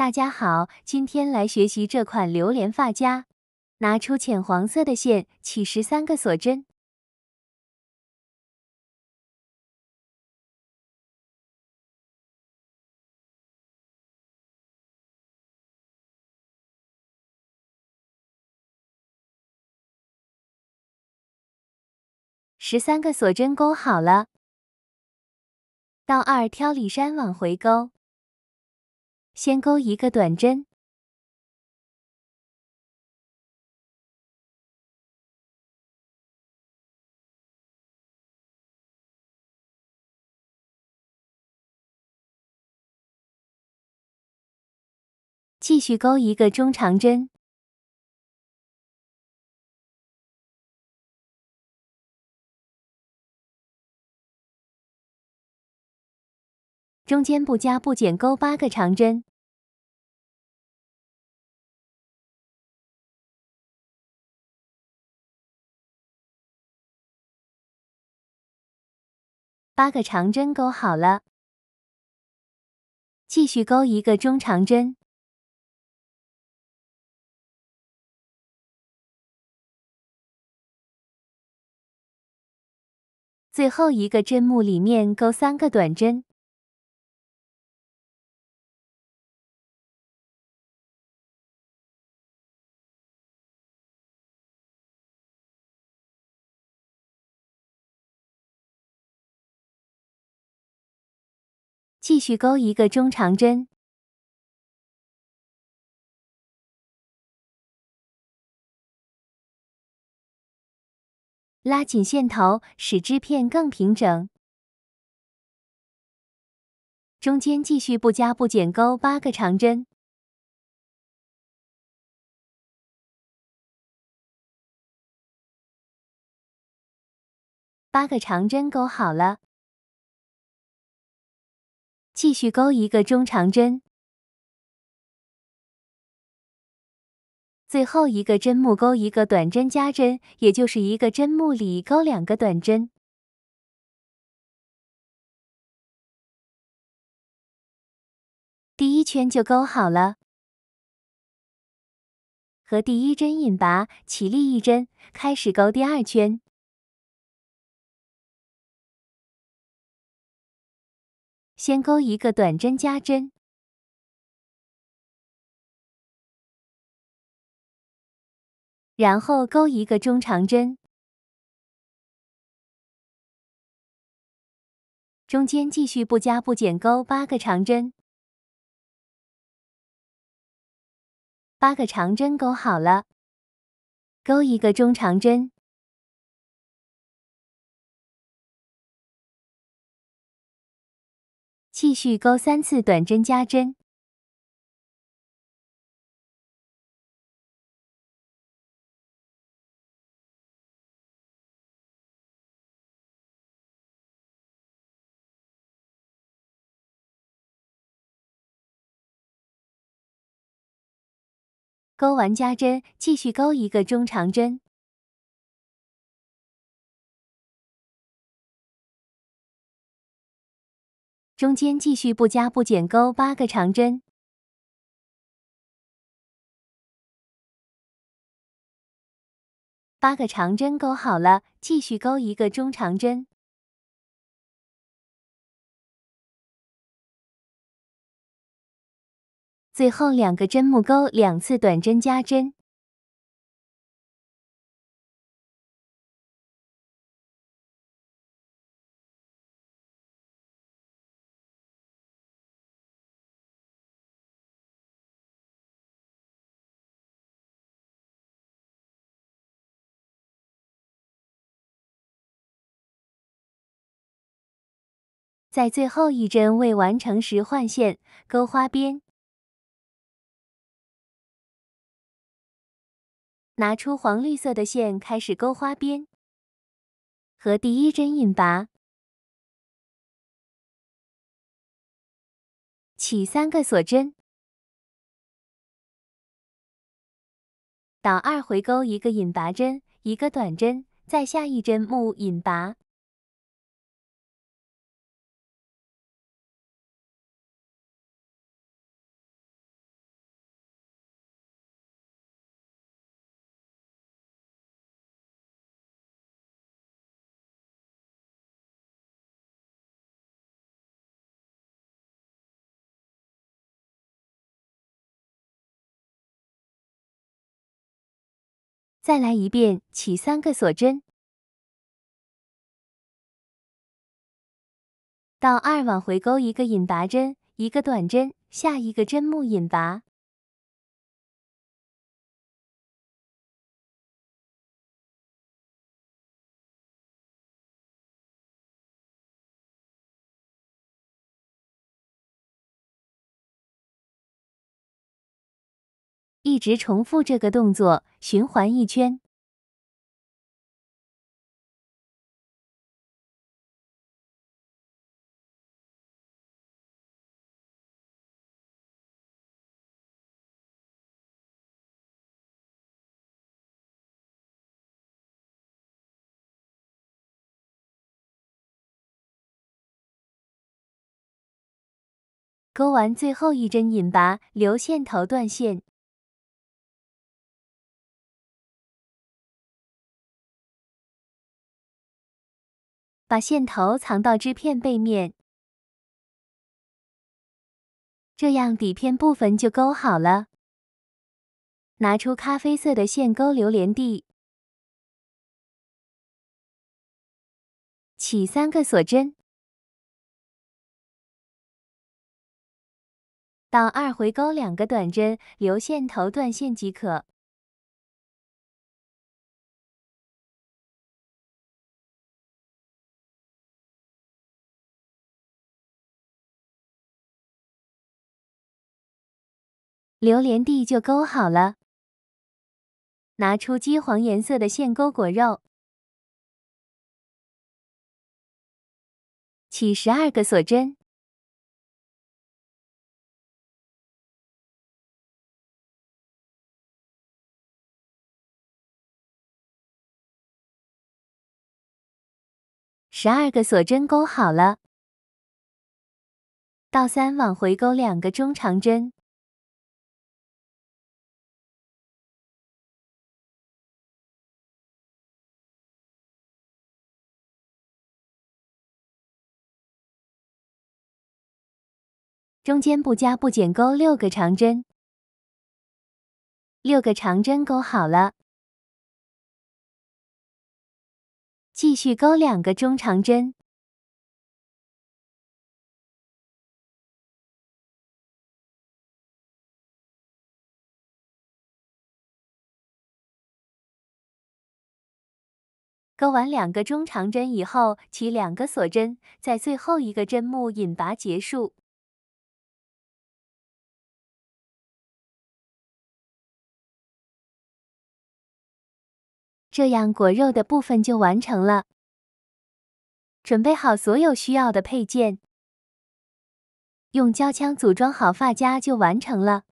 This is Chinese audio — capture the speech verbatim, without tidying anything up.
大家好，今天来学习这款榴莲发夹。拿出浅黄色的线，起十三个锁针。十三个锁针钩好了。到二挑里山往回钩，先钩一个短针。 继续钩一个中长针，中间不加不减钩八个长针，八个长针钩好了，继续钩一个中长针。 最后一个针目里面钩三个短针，继续钩一个中长针，拉紧线头，使织片更平整。 中间继续不加不减钩八个长针，八个长针钩好了，继续钩一个中长针，最后一个针目钩一个短针加针，也就是一个针目里钩两个短针。 第一圈就钩好了，和第一针引拔，起立一针，开始钩第二圈。先钩一个短针加针，然后钩一个中长针，中间继续不加不减钩八个长针。 八个长针钩好了，钩一个中长针，继续钩三次短针加针，钩完加针，继续钩一个中长针。 中间继续不加不减钩八个长针，八个长针钩好了，继续钩一个中长针，最后两个针目钩两次短针加针，在最后一针未完成时换线，钩花边。 拿出黄绿色的线，开始钩花边，和第一针引拔，起三个锁针，倒二回钩一个引拔针，一个短针，再下一针目引拔， 再来一遍，起三个锁针。到二往回钩一个引拔针，一个短针，下一个针目引拔。一直重复这个动作，循环一圈。钩完最后一针引拔，留线头断线。把线头藏到织片背面，这样底片部分就钩好了。拿出咖啡色的线钩榴莲地，起三个锁针。到二回钩两个短针，留线头断线即可。榴莲地就钩好了。拿出金黄颜色的线钩果肉，起十二个锁针。十二个锁针钩好了。到三往回钩两个中长针，中间不加不减钩六个长针，六个长针钩好了。继续钩两个中长针，钩完两个中长针以后，起两个锁针，在最后一个针目引拔结束。这样果肉的部分就完成了。准备好所有需要的配件，用胶枪组装好发夹就完成了。